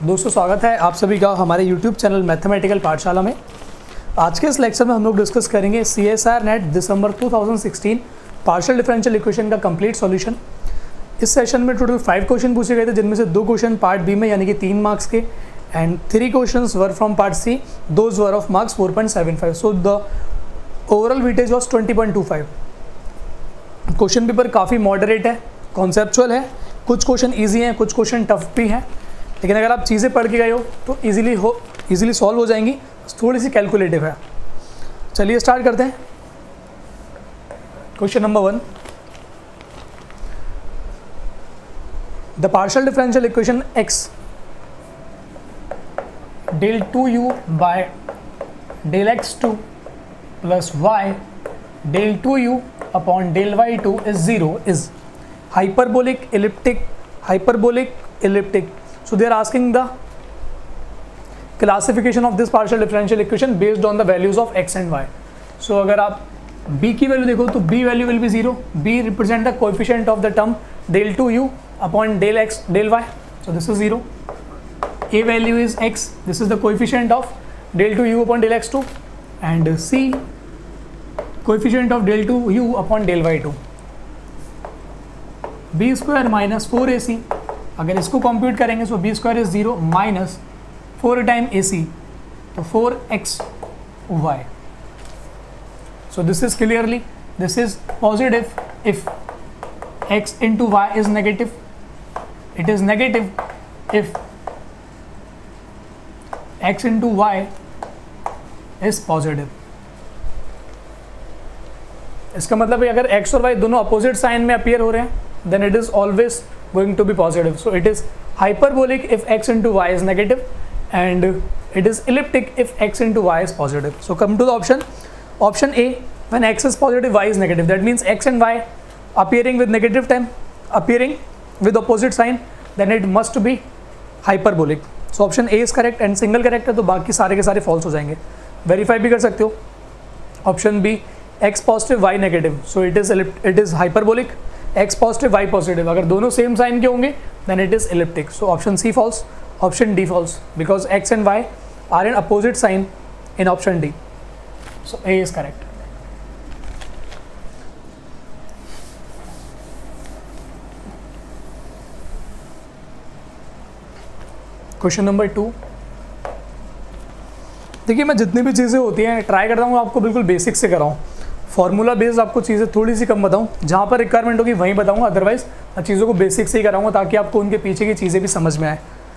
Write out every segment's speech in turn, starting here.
दोस्तों स्वागत है आप सभी का हमारे YouTube चैनल मैथमेटिकल पाठशाला में। आज के इस लेक्चर में हम लोग डिस्कस करेंगे CSIR NET December 2016 partial differential equation का कंप्लीट सॉल्यूशन। इस सेशन में टोटल 5 क्वेश्चन पूछे गए थे, जिनमें से 2 क्वेश्चन पार्ट बी में यानी कि 3 मार्क्स के and 3 questions were from part C, those were of marks 4.75। So the overall weightage was 20.25। Question paper काफ़ी मॉडरेट है, कॉन्सेप्चुअल है, कुछ क्वेश्चन ईजी हैं, कुछ क्वेश्चन टफ भी हैं, लेकिन अगर आप चीज़ें पढ़ के गए हो तो ईजिली सॉल्व हो जाएंगी। थोड़ी सी कैलकुलेटिव है। चलिए स्टार्ट करते हैं। Question number 1, the partial differential equation x del 2u by del x2 plus y del 2u upon del y2 is 0 is hyperbolic, elliptic. So they are asking the classification of this partial differential equation based on the values of x and y. So अगर आप b की value देखो तो b value will be 0. b represent the coefficient of the term del 2u upon del x del y. So this is 0. a value is x. This is the coefficient of del 2u upon del x2, and c coefficient of del 2u upon del y2. b square minus 4ac. अगर इसको compute करेंगे तो B square is 0 minus 4 time A C, तो 4xy. So this is clearly, this is positive if x into Y is negative, it is negative if x into Y is positive. इसका मतलब है अगर x और y दोनों opposite sign में appear हो रहे हैं then it is always going to be positive. So it is hyperbolic if x into y is negative, and it is elliptic if x into y is positive. So come to the option A. When x is positive, y is negative. That means x and y appearing with negative term, appearing with opposite sign, then it must be hyperbolic. So option A is correct and single correct है, तो बाकी सारे के सारे false हो जाएंगे. Verify भी कर सकते हो. Option B, x positive, y negative. So it is hyperbolic. x positive y positive, अगर दोनों सेम साइन के होंगे then it is elliptic. So option C false, option D false, because x and y are in opposite sign in option D. So A is correct. Question number 2. देखिए, मैं जितनी भी चीज़ें होती हैं ट्राई करता हूँ आपको बिल्कुल बेसिक से कराऊँ, फॉर्मूला बेस्ड आपको चीज़ें थोड़ी सी कम बताऊं, जहाँ पर रिक्वायरमेंट होगी वहीं बताऊंगा, अदरवाइज मैं चीज़ों को बेसिक से ही कराऊंगा ताकि आपको उनके पीछे की चीज़ें भी समझ में आए.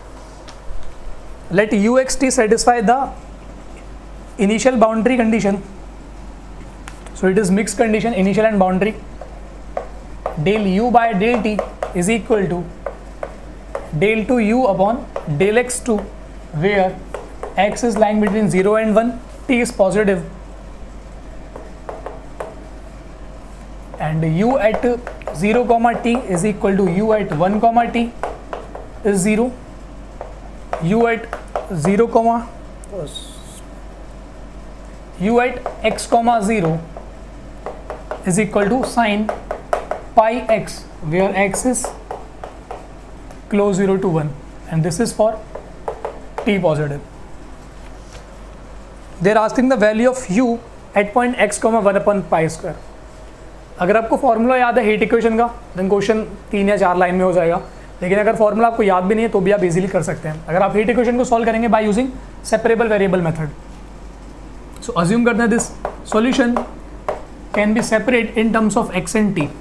Let uxt satisfy the initial boundary condition. So it is mix condition, initial and boundary. Del u by del t is equal to del 2u upon del x2 where x is lying between 0 and 1, t is positive, and u at 0 comma t is equal to u at 1 comma t is 0, u at 0 comma u at x comma 0 is equal to sin pi x where x is close 0 to 1, and this is for t positive. They are asking the value of u at point x comma 1 upon pi square. अगर आपको formula याद है heat equation का then question 3 या 4 line में हो जाएगा, लेकिन अगर फॉर्मूला आपको याद भी नहीं है तो भी आप इजीली कर सकते हैं अगर आप हीट इक्वेशन को सॉल्व करेंगे by using separable variable method. So assume करते हैं this solution can be separate in terms of X and T.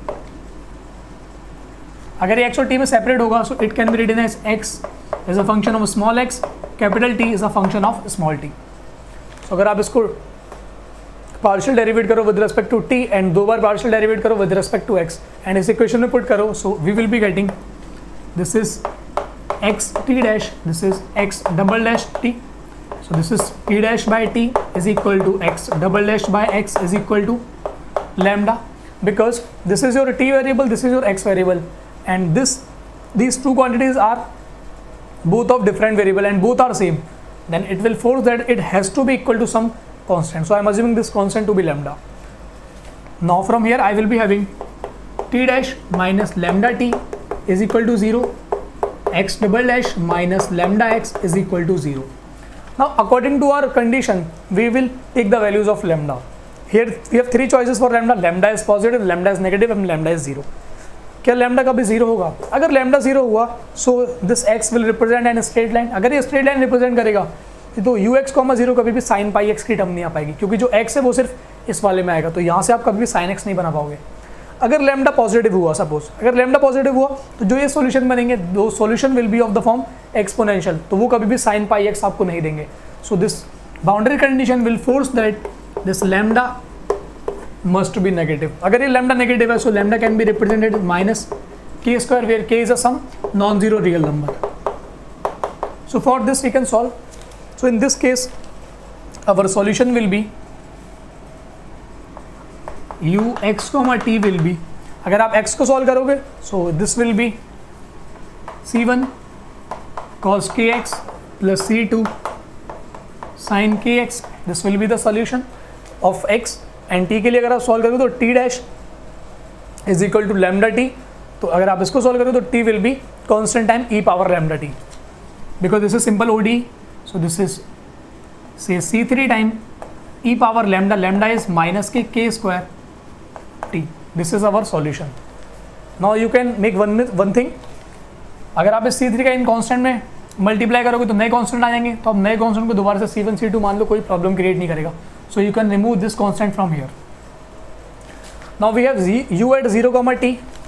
अगर ये एक्स और टी में सेपरेट होगा so it can be written as X is a function of small X, capital T is a function of small T. So अगर आप इसको partial derivate करो with respect to T and 2 बार partial derivate करो with respect to X and इस equation में put करो, so we will be getting this is X T dash, this is X double dash T. So this is T dash by T is equal to X double dash by X is equal to lambda, because this is your T variable, this is your X variable, and these two quantities are both of different variable and both are same, then it will force that it has to be equal to some constant. So I am assuming this constant to be lambda. Now from here I will be having t dash minus lambda t is equal to 0, x double dash minus lambda x is equal to 0. Now according to our condition we will take the values of lambda. Here we have three choices for lambda. Lambda is positive, lambda is negative and lambda is 0. क्या lambda कभी zero होगा? अगर lambda zero हुआ so this X will represent an straight line. अगर ये straight line represent करेगा तो you x comma zero कभी भी साइन पाई एक्स की टर्म नहीं आ पाएगी, क्योंकि जो एक्स है वो सिर्फ इस वाले में आएगा, तो यहाँ से आप कभी भी साइन एक्स नहीं बना पाओगे. अगर लैम्डा पॉजिटिव हुआ, सपोज अगर लैम्डा पॉजिटिव हुआ तो जो ये सॉल्यूशन बनेंगे दो solution will be of the form exponential, तो वो कभी भी साइन पाई एक्स आपको नहीं देंगे. So this boundary condition will force that this lambda must be negative. अगर ये lambda negative है, so lambda can be represented minus k square, where k is a some non-zero real number. So for this we can solve. So in this case our solution will be u x comma t will be, अगर आप x को solve करोगे so this will be c1 cos kx plus c2 sin kx. This will be the solution of x. And T के लिए अगर आप solve करोगे तो T dash is equal to lambda T. तो अगर आप इसको सॉल्व करोगे तो T will be constant time E power lambda T, because this is simple ODE. So this is say c3 time E power lambda, lambda is minus K square T. This is our solution. Now you can make one thing. अगर आप इस c3 का in constant में multiply करोगे तो नए constant आ जाएंगे, तो आप नए कॉन्स्टेंट को दोबारा से c1 c2 मान लो, कोई प्रॉब्लम क्रिएट नहीं करेगा. So you can remove this constant from here. Now we have u at 0 comma t.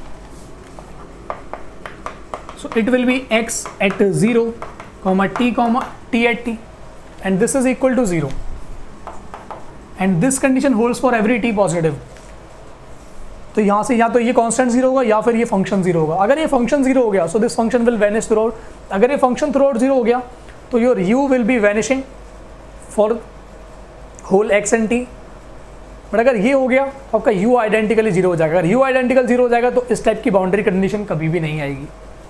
So it will be x at 0 comma t at t, and this is equal to 0. And this condition holds for every t positive. तो यहाँ से या तो ये constant 0 होगा या फिर ये फंक्शन 0 होगा. अगर ये फंक्शन 0 हो गया so this function will vanish throughout. अगर ये फंक्शन throughout 0 हो गया तो your u will be vanishing for whole X and T. But अगर ये हो गया तो आपका u आइडेंटिकली 0 हो जाएगा. अगर u आइडेंटिकल 0 हो जाएगा तो इस टाइप की बाउंड्री कंडीशन कभी भी नहीं आएगी.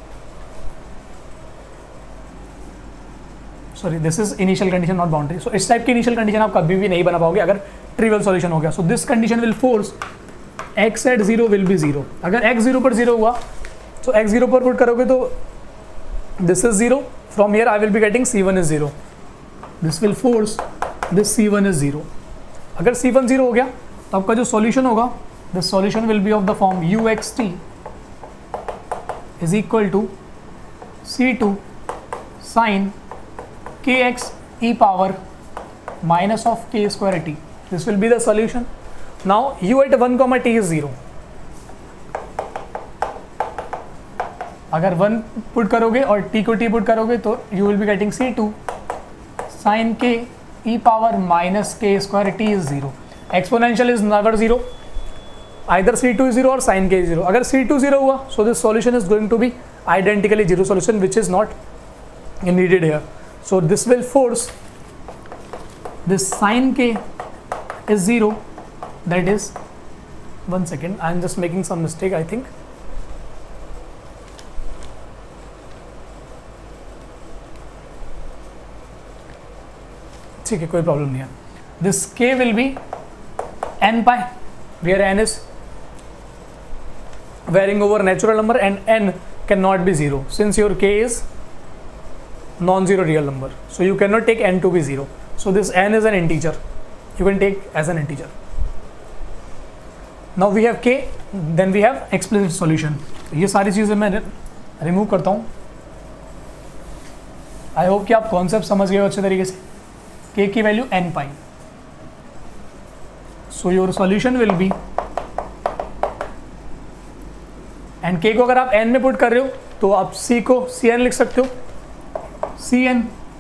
Sorry, this is initial condition not boundary. So इस टाइप की इनिशियल कंडीशन आप कभी भी नहीं बना पाओगे अगर ट्रिवियल सॉल्यूशन हो गया. So this condition will force x at 0 will be 0. अगर x 0 पर 0 हुआ तो x 0 पर पुट करोगे तो this is 0. From here I will be getting c1 is 0. This will force this c1 is 0. अगर c1 0 हो गया तो आपका जो सॉल्यूशन होगा, the solution will be of the form uxt is equal to c2 sin kx e power minus of k square t. This will be the solution. Now u at 1 comma t is 0. अगर 1 put करोगे और t को t put करोगे तो you will be getting c2 sin k e power minus k square t is 0. Exponential is never 0. Either c2 is 0 or sin k is 0. अगर c2 0 हुआ so this solution is going to be identically 0 solution, which is not needed here. So this will force this sin k is 0. That is, one second, I am just making some mistake I think. ठीक है, कोई problem नहीं है. This k will be n pi, where n is varying over natural number and n can not be 0 since your k is non zero real number. So you can not take n to be 0. So this n is an integer, you can take as an integer. Now we have k, then we have explicit solution. ये सारी चीज़ें मैं remove करता हूँ. I hope कि आप concept समझ गए हो अच्छे तरीके से. k की value n pi. So your solution will be, and k को अगर आप n में पुट कर रहे हो तो आप c को cn लिख सकते हो. cn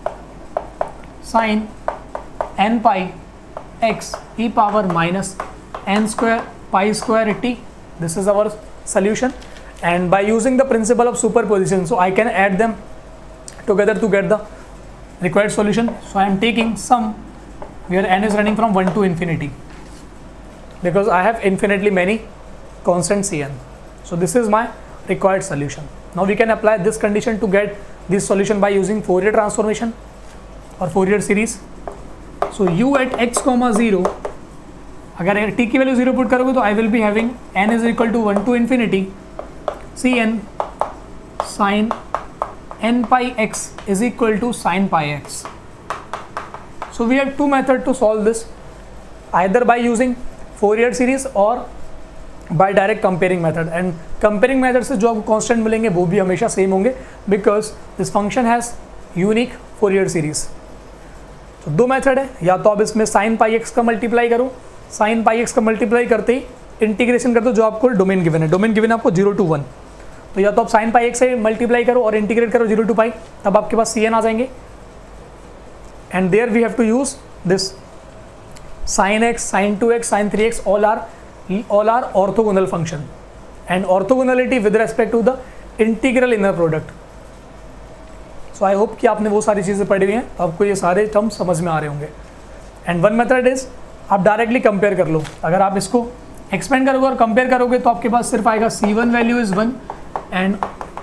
sin n pi x e power minus n square pi square t. This is our solution, and by using the principle of superposition so I can add them together to get the required solution. So I am taking sum where n is running from 1 to infinity because I have infinitely many constants cn. So this is my required solution. Now we can apply this condition to get this solution by using Fourier transformation or Fourier series. So u at x comma 0, अगर t की value 0 put करोगे तो I will be having n is equal to 1 to infinity cn sin n pi x is equal to sin pi x. So we have two methods to solve this, either by using Fourier series or by direct comparing method. And comparing method से जो आपको constant मिलेंगे वो भी हमेशा same होंगे, because this function has unique Fourier series. तो दो मेथड है, या तो आप इसमें साइन पाई एक्स का मल्टीप्लाई करो, साइन पाई एक्स का मल्टीप्लाई करते ही इंटीग्रेशन कर दो जो आपको डोमेन गिवन है. डोमेन गिवन है आपको 0 to 1, तो या तो आप साइन पाई एक्स से मल्टीप्लाई करो और इंटीग्रेट करो 0 to पाई, तब आपके पास Cn आ जाएंगे. And there we have to use this sin x, sin 2x, sin 3x, all are orthogonal function, and orthogonality with respect to the integral inner product. So I hope कि आपने वो सारी चीज़ें पढ़ी हुई हैं, आपको ये सारे टर्म समझ में आ रहे होंगे. एंड वन मेथड इज आप डायरेक्टली कंपेयर कर लो. अगर आप इसको एक्सपेंड करोगे और कंपेयर करोगे तो आपके पास सिर्फ आएगा C1 value is 1 and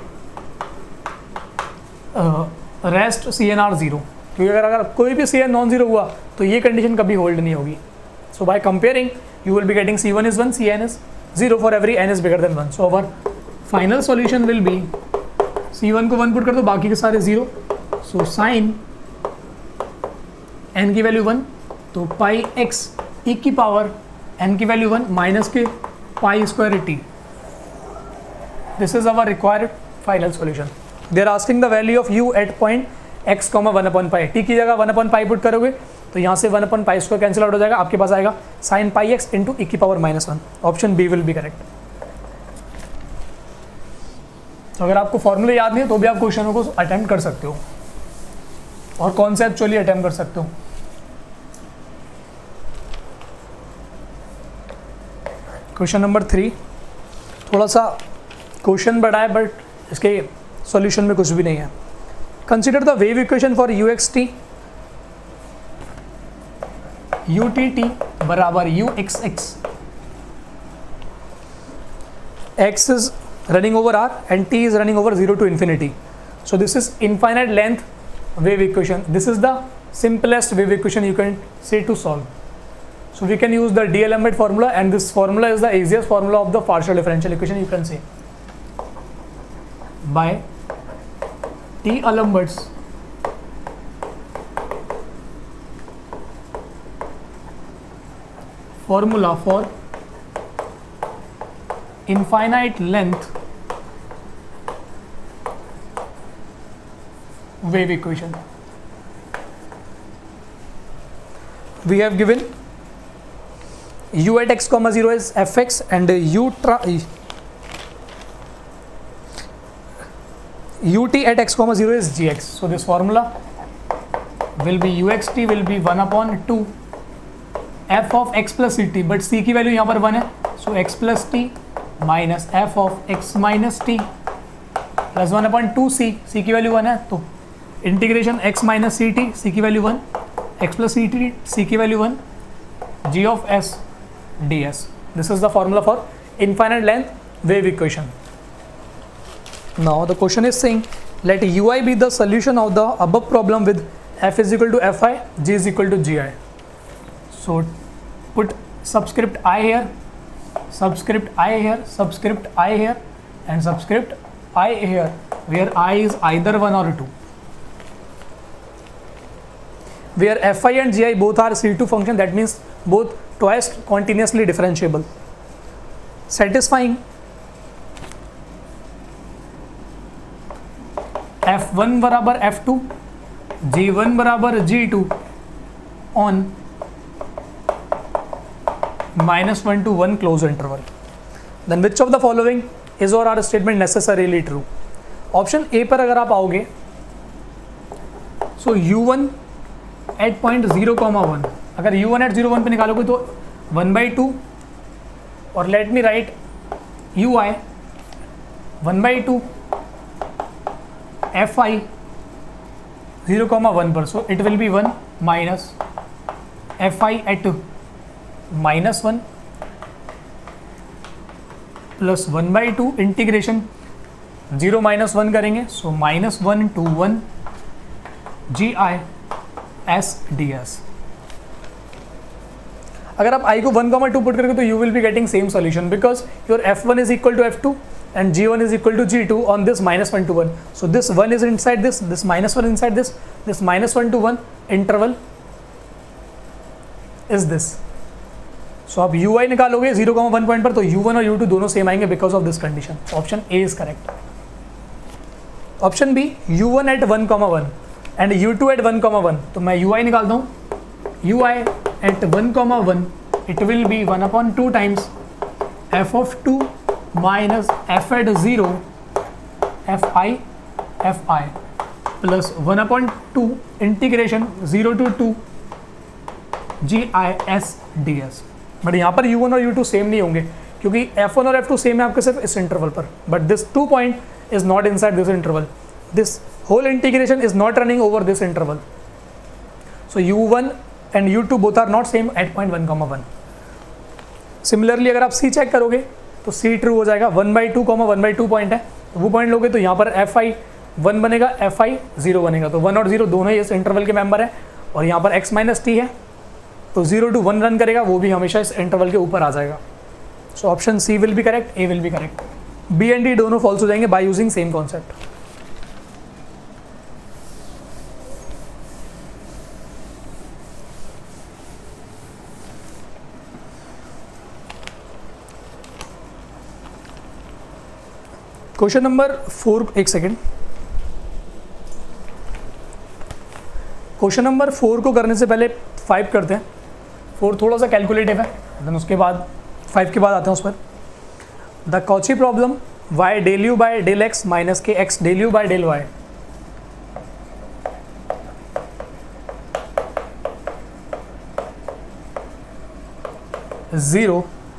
rest CNR 0, क्योंकि अगर कोई भी Cn नॉन जीरो हुआ तो ये कंडीशन कभी होल्ड नहीं होगी. So by comparing you will be getting C1 is 1, Cn is 0 for every n is bigger than 1. So our final solution will be C1 को 1 पुट कर दो, बाकी के सारे 0. So sin n की वैल्यू 1, तो पाई x e की power n की value 1 minus K pi square t. This is our required final solution. They are asking the value of u at point x, 1 upon pi. t की जगह 1 upon pi put करोगे तो यहाँ से 1 upon pi square cancel out हो जाएगा, आपके पास आएगा sin pi x इंटू e की पावर -1. Option B will be correct. तो अगर आपको फॉर्मूले याद नहीं है तो भी आप क्वेश्चनों को अटेम्प्ट कर सकते हो और कॉन्सेप्चुअली अटेम्प्ट कर सकते हो. क्वेश्चन नंबर 3 थोड़ा सा क्वेश्चन बड़ा है बट इसके सॉल्यूशन में कुछ भी नहीं है. Consider the wave equation for uxt utt बराबर uxx. x is running over r and t is running over 0 to infinity. So this is infinite length wave equation. This is the simplest wave equation you can say to solve. So we can use the D'Alembert formula, and this formula is the easiest formula of the partial differential equation, you can say. By D'Alembert's formula for infinite length wave equation. We have given u at x, 0 is fx and ut at x, 0 is gx. So this formula will be uxt will be 1 upon 2 f of x plus ct, but c की value यहाँ पर 1 है, so x plus t minus f of x minus t plus 1 upon 2 c की value 1 है, तो integration x minus ct, c की value 1, x plus ct, c की value 1, g of s ds. This is the formula for infinite length wave equation. Now the question is saying let ui be the solution of the above problem with f is equal to fi, g is equal to gi. So put subscript I here, subscript I here, subscript I here, and subscript I here, where I is either 1 or 2. Where fi and gi both are C2 function, that means both twice continuously differentiable, satisfying f1 बराबर f2, g1 बराबर g2 on -1 to 1 closed interval. Then which of the following is or are statement necessarily true? Option A पर अगर आप आओगे, so u1 at point 0,1, अगर u1 at 0,1 पे निकालोगे तो 1/2, और let me write ui 1/2 fi 0,1 पर, so it will be 1 minus fi at -1 plus 1/2 integration 0 minus 1 करेंगे, so -1 to 1 gi s ds. अगर आप i को 1,2 पुट करोगे तो you will be getting same solution because your f1 is equal to f2 and G1 is equal to G2 on this -1 to 1. So this 1 is inside this -1 inside this -1 to 1 interval is this. So आप UI निकालोगे 0,1 point पर, तो U1 और U2 दोनों same आएंगे because of this condition. Option A is correct. Option B, U1 at 1,1 and U2 at 1,1. तो मैं UI निकालता हूँ. UI at 1,1 it will be 1/2 times f of 2 minus f at 0 fi plus 1/2 integration 0 to 2 GIS ds. But यहाँ पर U1 और U2 same नहीं होंगे क्योंकि F1 और F2 सेम है आपके सिर्फ इस इंटरवल पर, but this 2 point is not inside this interval. This whole integration is not running over this interval. So U1 and U2 both are not same at point 1,1. Similarly अगर आप C check करोगे तो C true हो जाएगा. 1/2, 1/2 point है, तो वो point लोगे तो यहाँ पर Fi 1 बनेगा, Fi 0 बनेगा. तो 1 और 0 दोनों ही इस इंटरवल के मेंबर है, और यहाँ पर x - t है, तो 0 to 1 रन करेगा, वो भी हमेशा इस इंटरवल के ऊपर आ जाएगा. So option C will be correct, A will be correct. B and D दोनों फॉल्स हो जाएंगे by using same concept. Question number 4, एक सेकेंड. क्वेश्चन नंबर 4 को करने से पहले 5 करते हैं. 4 थोड़ा सा कैलकुलेटिव है, देन उसके बाद 5 के बाद आते हैं उस पर. The Cauchy problem y del u by del x minus k x del u by del y. Zero.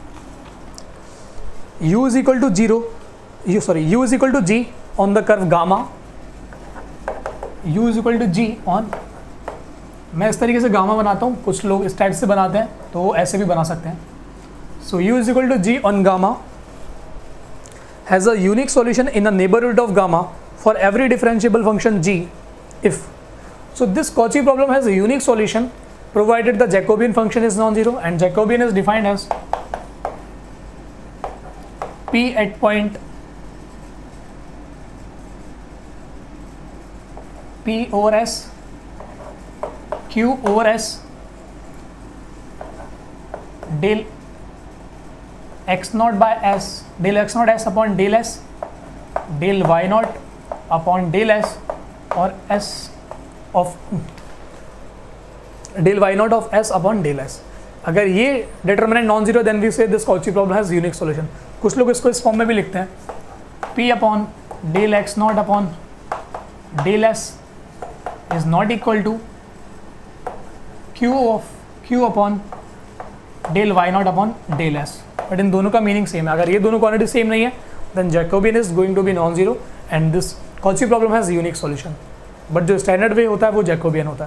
U is equal to 0. U is equal to G on the curve gamma. U is equal to G on, मैं इस तरीके से gamma बनाता हूँ, कुछ लोग इस type से बनाते हैं, तो ऐसे भी बना सकते हैं. सो U is equal to G on gamma has a unique solution in a neighborhood of gamma for every differentiable function G if. So this Cauchy problem has a unique solution provided the Jacobian function is non-zero, and Jacobian is defined as P at point P over S, Q over S, del x naught by S, del x naught S upon del S, del y naught upon del S, और S of del y naught of S upon del S. अगर ये determinant non zero, then we say this Cauchy problem has unique solution. कुछ लोग इसको इस form में भी लिखते हैं, P upon del x naught upon del S is not equal to Q upon del y naught upon del S. But इन दोनों का मीनिंग सेम है. अगर ये दोनों क्वांटिटी सेम नहीं है, then Jacobian is going to be non zero and this Cauchy problem has unique solution. But जो स्टैंडर्ड वे होता है वो जैकोबियन होता है.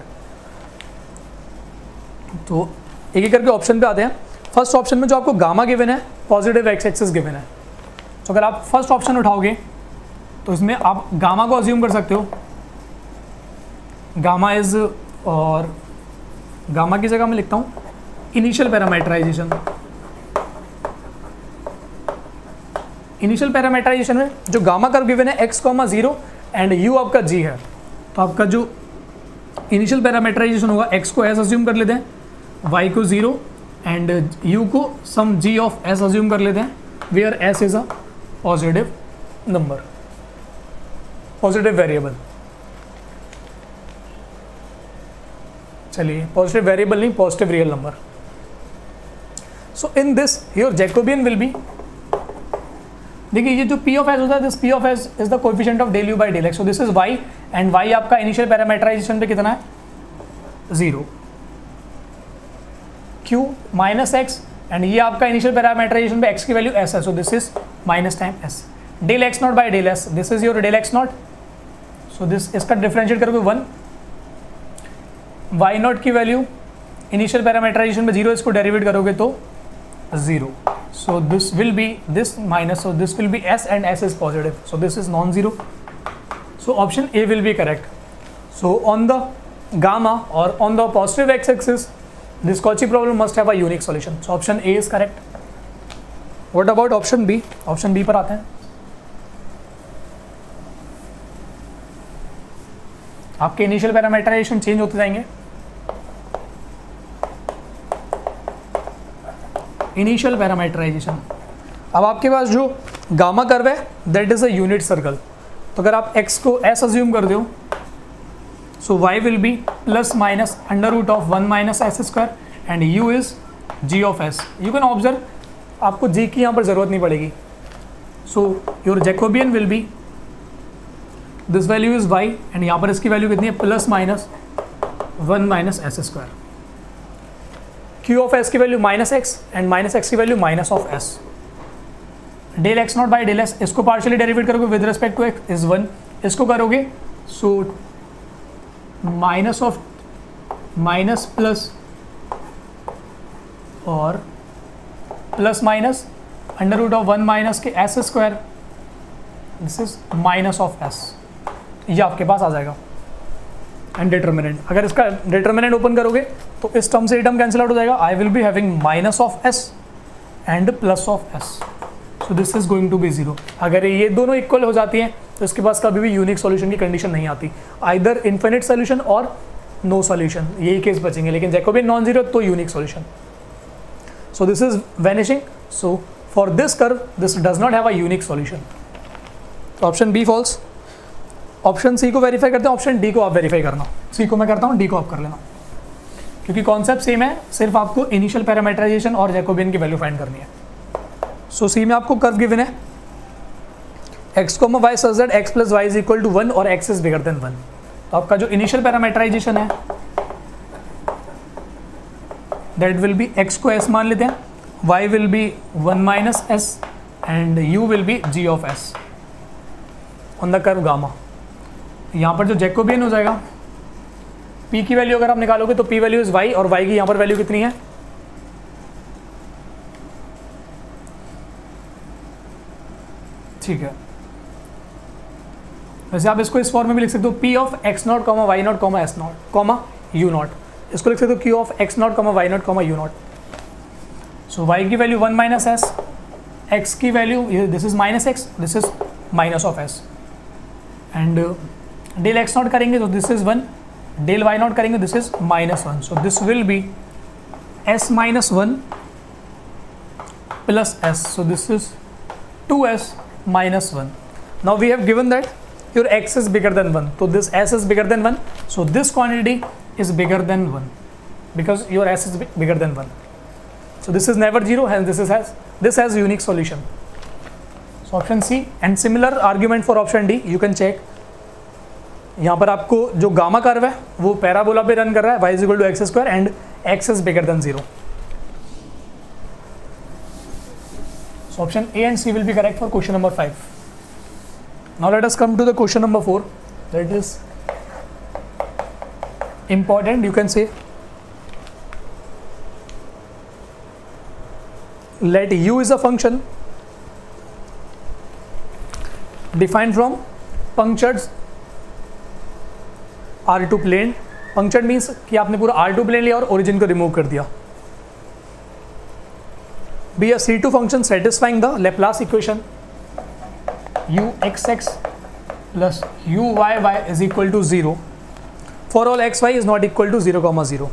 तो एक एक करके ऑप्शन पे आते हैं. फर्स्ट ऑप्शन में जो आपको गामा गिवन है, पॉजिटिव एक्स एक्सिस गिवन है. तो अगर आप फर्स्ट ऑप्शन उठाओगे तो इसमें आप गामा को अज्यूम कर सकते हो. गामा इज, और गामा की जगह मैं लिखता हूँ इनिशियल पैरामीटराइजेशन. इनिशियल पैरामीटराइजेशन में जो गामा कर्व गिवन है x, 0 एंड u आपका g है, तो आपका जो इनिशियल पैरामीटराइजेशन होगा, x को s अज्यूम कर लेते हैं, y को 0 एंड u को some g of s assume कर लेते हैं, where s is a positive number, positive variable. चलिए, पॉजिटिव वेरिएबल नहीं, positive real number. So in this your Jacobian will be, देखिए ये जो P ऑफ S होता है, this P of S is the coefficient of del u by del x. So this is y and y आपका initial parametrization पे कितना है, 0. Q minus x and ये आपका इनिशियल पैरामीटराइजेशन पे x की वैल्यू s है, so this is minus time s. del x naught by del s, this is your del x naught. So this, इसका differentiate करोगे 1. y नॉट की value initial parametrization में 0, इसको derivative करोगे तो 0. So this will be this minus, so this will be s and s is positive, so this is non-zero. So option A will be correct. So on the gamma or on the positive x-axis, this Cauchy problem must have a unique solution. So option A is correct. What about option B? Option B पर आते हैं. आपके initial parameterisation change होते जाएंगे। Initial parameterisation, अब आपके पास जो गामा कर्व है that is a unit circle, तो अगर आप x को s अज्यूम कर दो, so y will be plus minus under root of 1 minus s square and u is g of s। You can observe, आपको g की यहाँ पर जरूरत नहीं पड़ेगी। So your Jacobian will be this value is y and यहाँ पर इसकी वैल्यू कितनी है, plus minus 1 minus s square. q of s की value minus x and minus x की value minus of s। Del x naught by del s, इसको partially derivate करोगे with respect to x is 1, इसको करोगे so minus of minus plus और plus minus under root of 1 minus के s square, this is minus of s, ये आपके पास आ जाएगा। And determinant, अगर इसका डिटर्मिनेंट ओपन करोगे तो इस टर्म से ये टर्म कैंसिल आउट हो जाएगा। I will be having minus of s and plus of s, so this is going to be 0। अगर ये दोनों इक्वल हो जाती हैं तो इसके पास कभी भी यूनिक सॉल्यूशन की कंडीशन नहीं आती, आइदर इन्फिनिट सॉल्यूशन और नो सॉल्यूशन, यही केस बचेंगे। लेकिन जैकोबियन नॉन जीरो तो unique solution. So this is vanishing, so for this curve this does not have a unique solution. Option B false. Option C को verify करते हैं, option D को आप verify करना। सी को मैं करता हूँ, डी को आप कर लेना, क्योंकि कॉन्सेप्ट सेम है, सिर्फ आपको इनिशियल पैरामीटराइजेशन और जैकोबियन की वैल्यू फाइंड करनी है। सो सी में आपको कर्व गिवन है x, y such that x plus y is equal to 1 और x इज बिगर देन 1। तो आपका जो इनिशियल पैरामीटराइजेशन है दैट विल बी x को s मान लेते हैं, y will be 1 minus s and u will be g of s on the curve gamma. यहाँ पर जो जैकोबियन हो जाएगा, p की वैल्यू अगर आप निकालोगे तो p वैल्यू इज y और y की यहाँ पर वैल्यू कितनी है, ठीक है। वैसे आप इसको इस फॉर्म में भी लिख सकते हो, p of x naught comma y naught comma s naught comma u naught, इसको लिख सकते हो q of x naught comma y naught comma u naught. So y की वैल्यू 1 माइनस s, x की value this is minus x, this is minus of s and del x naught करेंगे तो this is 1, del y naught करेंगे this is minus 1। So this will B s minus 1 plus s, so this is 2s minus 1. Now we have given that your x is bigger than 1, so this s is bigger than 1, so this quantity is bigger than 1 because your s is bigger than 1. So this is never 0, hence this has unique solution. So option C, and similar argument for option D, you can check. यहाँ पर आपको जो gamma curve है वो parabola पे run कर रहा है, y is equal to x square and x is bigger than 0. So option A and C will be correct for question number 5. Now let us come to the question number 4. That is important, you can say. Let u is a function defined from punctured R2 plane. Punctured means कि आपने पूरा R2 plane लिया और origin को remove कर दिया. Be a C2 function satisfying the Laplace equation uxx plus uyy is equal to 0 for all xy is not equal to 0, 0.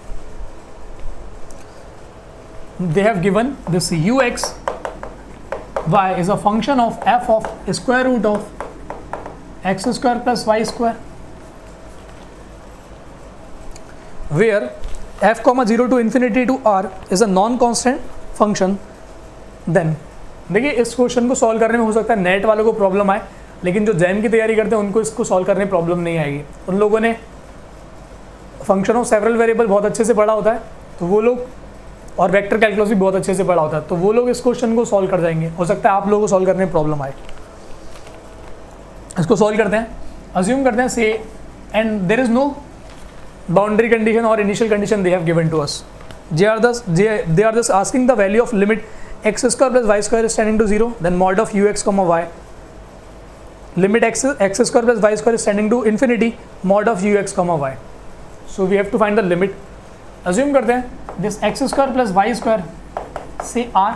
They have given this ux y is a function of f of square root of x square plus y square, where f comma 0 to infinity to r is a non-constant function. Then देखिए इस question को solve करने में हो सकता है net वालों को प्रॉब्लम आए, लेकिन जो जैम की तैयारी करते हैं उनको इसको सॉल्व करने में प्रॉब्लम नहीं आएगी। उन लोगों ने फंक्शन ऑफ सेवरल वेरिएबल बहुत अच्छे से पढ़ा होता है, तो वो लोग, और वेक्टर कैलकुलस भी बहुत अच्छे से पढ़ा होता है, तो वो लोग इस क्वेश्चन को सॉल्व कर जाएंगे। हो सकता है आप लोगों को सॉल्व करने में प्रॉब्लम आए। इसको सॉल्व करते हैं, अज्यूम करते हैं से, and there is no boundary condition और initial condition they have given to us. They are just asking the value of limit x square plus y square is tending to 0, then mod of ux comma y, limit x square plus y square is tending to infinity, mod of ux comma y. So we have to find the limit. Assume करते हैं this x square plus y square से r,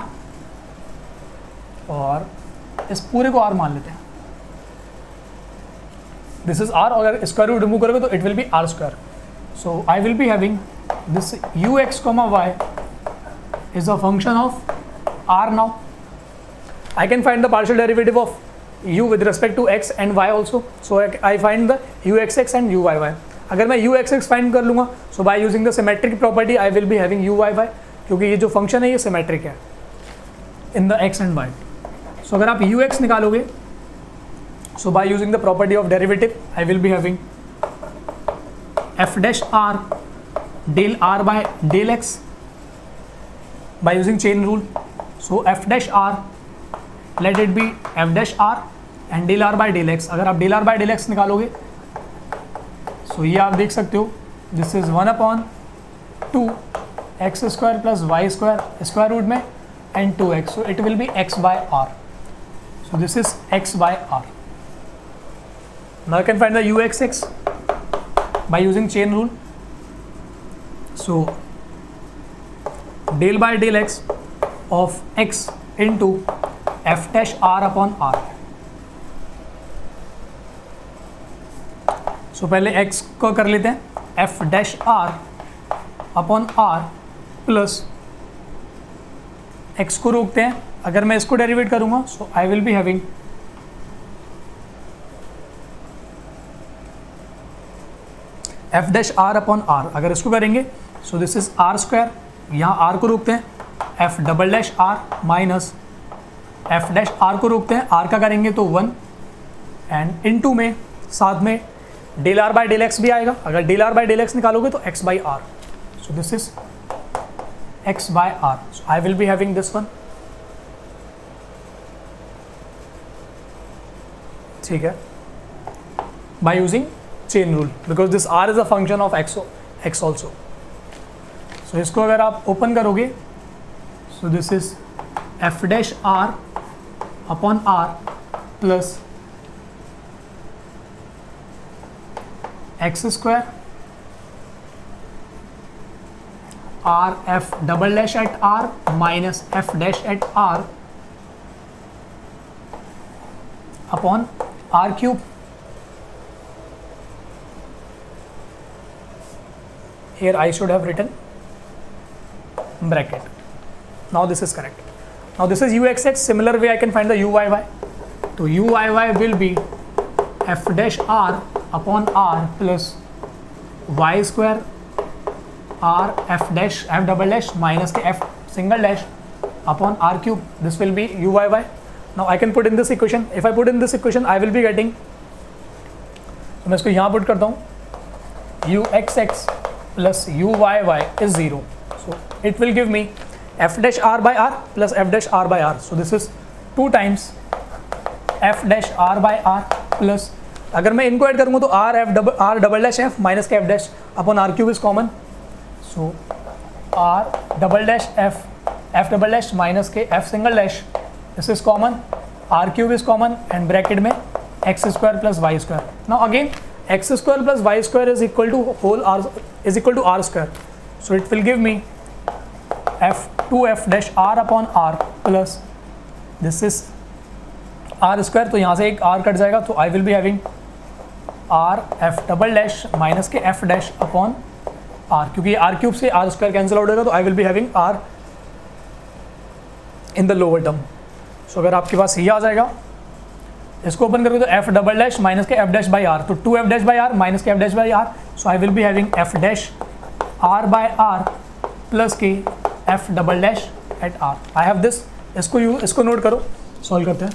और इस पूरे को r मान लेते हैं। दिस इज आर, अगर स्क्वायर रूट रिमूव करोगे तो it will be r square. So I will be having this u x comma y is a function of r now. I can find the partial derivative of u with respect to x and y also. So I find the uxx and uyy. अगर मैं uxx find कर लूँगा, so by using the symmetric property I will be having uyy, क्योंकि ये जो function है ये symmetric है in the x and y. So अगर आप ux निकालोगे, so by using the property of derivative I will be having f dash r del r by del x by using chain rule. So f dash r, let it be f dash r and del r by del x. अगर आप del r by del x निकालोगे, so ये आप देख सकते हो, this is 1/2 x square plus y square square root में and 2x. So it will be x by r. So this is x by r. Now I can find the uxx by using chain rule. So del by del x of x into f dash r upon r. So पहले x को कर लेते हैं, f dash r upon r plus x को रोकते हैं. अगर मैं इसको डेरिवेट करूंगा, so I will be having f dash r upon r. अगर इसको करेंगे, so this is r square, यहाँ r को रोकते हैं, f double dash r minus f dash r को रोकते हैं, r का करेंगे तो 1 एंड इनटू में साथ में del r by del x भी आएगा. अगर del r by del x निकालोगे तो x by r. So this is x by r. So I will be having this one. ठीक है, by using chain rule, because this r is a function of x also. सो इसको अगर आप open करोगे, so this is f dash r upon r plus x square r f double dash at r minus f dash at r upon r cube. Here I should have written bracket. Now this is correct. Now this is uxx. Similar way I can find the uyy. So uyy will be f dash r upon r plus y square r f dash f double dash minus के f single dash upon r cube. This will be uyy. Now I can put in this equation. If I put in this equation, I will be getting. तो मैं इसको यहाँ put करता हूँ. uxx plus uyy is 0. So it will give me f dash r by r plus f dash r by r. So this is 2 times f dash r by r plus, अगर मैं इनको add करूँगा तो r double dash f minus k f dash upon r cube is common. So r double dash f double dash minus k f single dash, this is common, r cube is common and bracket में x square plus y square. Now again x square plus y square is equal to r square. So it will give me f dash r upon r plus this is r square. तो यहाँ से एक r cut जाएगा, तो I will be having r f double dash minus k f dash upon r, क्योंकि r cube से r square cancel out होगा, तो I will be having r in the lower term. So अगर आपके पास ये आ जाएगा, इसको ओपन करोगे तो f double dash minus k f dash by r, तो 2f dash by r minus k f dash by r. So I will be having f dash r by r plus k f double dash at r. I have this. इसको note करो, solve करते हैं.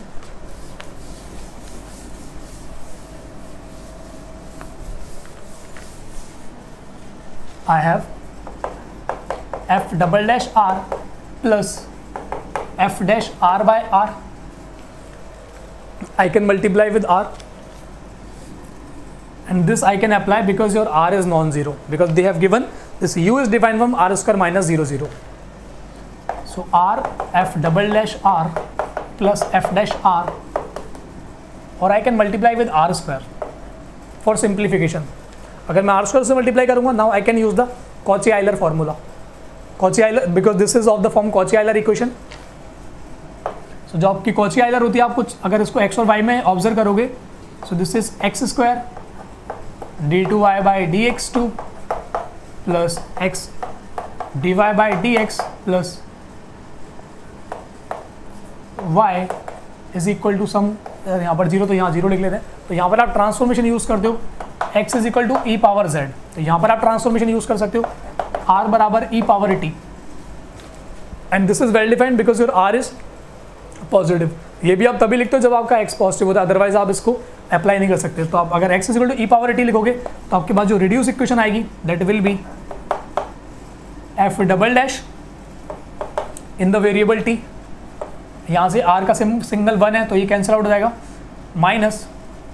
I have f double dash r plus f dash r by r. I can multiply with r and this I can apply because your r is non-zero, because they have given this u is defined from r square minus 0 0. So r f double dash r plus f dash r, or I can multiply with r square for simplification. अगर मैं r square से multiply करूँगा, now I can use the Cauchy-Euler formula. Cauchy-Euler, because this is of the form Cauchy-Euler equation. So जो आपकी Cauchy-Euler होती है, आप कुछ अगर इसको x और y में ऑब्जर्व करोगे, so this is x square d2y by dx2 plus x dy by dx plus y is equal to some, यहाँ पर जीरो तो यहाँ जीरो लिख लेते हैं, तो यहाँ पर आप ट्रांसफॉर्मेशन यूज करते हो x is equal to e power z, तो यहाँ पर आप ट्रांसफॉर्मेशन यूज कर सकते हो r बराबर e power t, and this is well defined because your r is positive. ये भी आप तभी लिखते हो जब आपका x पॉजिटिव होता है, अदरवाइज आप इसको अप्लाई नहीं कर सकते। तो आप अगर x is equal to e power t लिखोगे तो आपके पास जो रिड्यूस इक्वेशन आएगी that will be f double dash in the variable t, यहाँ से r का सिंगल 1 है तो ये कैंसिल आउट हो जाएगा, माइनस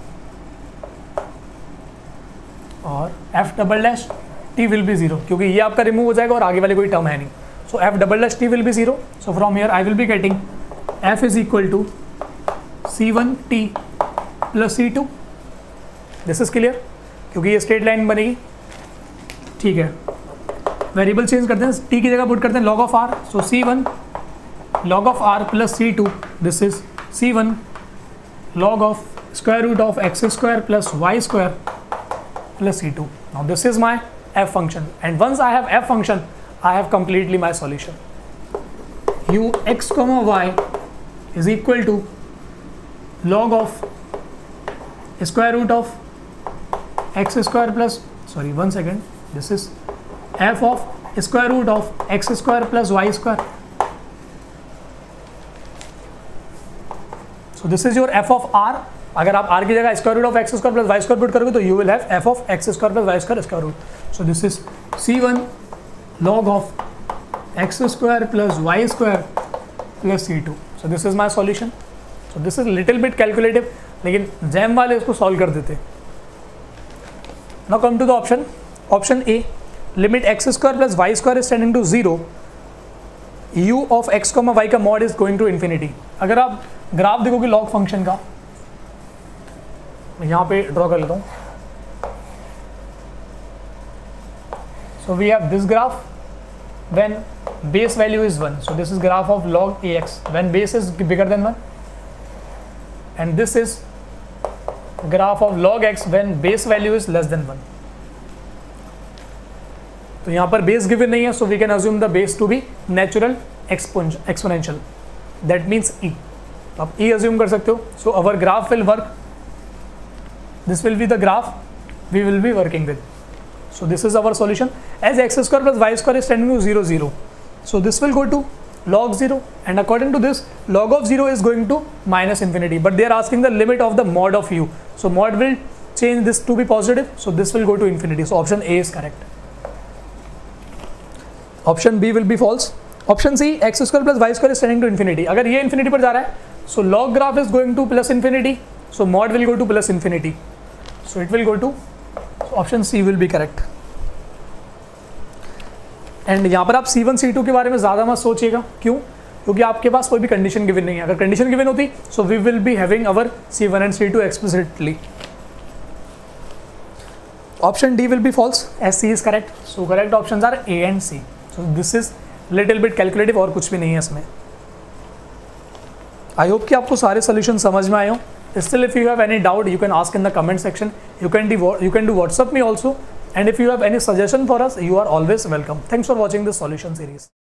और f double dash t will be 0, क्योंकि ये आपका रिमूव हो जाएगा और आगे वाले कोई टर्म है नहीं। So f double dash t will be 0, so from here I will be getting f is equal to c1t plus c2। This is clear, क्योंकि ये स्ट्रेट लाइन बनेगी। ठीक है, वेरिएबल चेंज करते हैं, t की जगह पुट करते हैं log ऑफ r, सो c1 log of r plus c2, this is c1 log of square root of x square plus y square plus c2. Now this is my f function, and once I have f function I have completely my solution. u x comma y is equal to log of square root of x square plus, sorry one second, this is f of square root of x square plus y square. So this is your f of r. अगर आप r की जगह square root of x square plus y square put करोगे तो you will have f of x square plus y square square root. So this is c1 log of x square plus y square plus c2। So this is my solution. So this is little bit calculative, लेकिन JAM वाले इसको solve कर देते। Now come to the option, option A, limit x square plus y square is tending to 0, u of x comma y का mod is going to infinity. अगर आप graph देखोगे log function का, मैं यहाँ पे ड्रॉ कर लेता हूँ। So we have this graph when base value is 1, so this is graph of log ax when base is bigger than 1, and this is graph of log x when base value is less than 1। तो यहाँ पर base given नहीं है, so we can assume the base to be natural exponential, that means e. आप e assume कर सकते हो। So our graph will work, this will be the graph we will be working with. So this is our solution, as x square plus y square is tending to 0 0, so this will go to log 0, and according to this log of 0 is going to minus infinity, but they are asking the limit of the mod of u, so mod will change this to be positive, so this will go to infinity. So option A is correct. Option B will be false. Option C, x square plus y square is tending to infinity. अगर ये infinity पर जा रहा है, so log graph is going to plus infinity, so mod will go to plus infinity, so it will go to, so option C will be correct. And यहाँ पर आप C1 C2 के बारे में ज़्यादा मत सोचिएगा, क्यों? क्योंकि आपके पास कोई भी कंडीशन गिवन नहीं है। अगर कंडीशन गिवन होती so we will be having our C1 and C2 explicitly. Option D will be false as C is correct, so correct options are A and C. So this is little bit calculative, और कुछ भी नहीं है इसमें। I hope कि आपको सारे solution समझ में आए हो। Still, if you have any doubt, you can ask in the comment section. You can do WhatsApp me also. And if you have any suggestion for us, you are always welcome. Thanks for watching this solution series.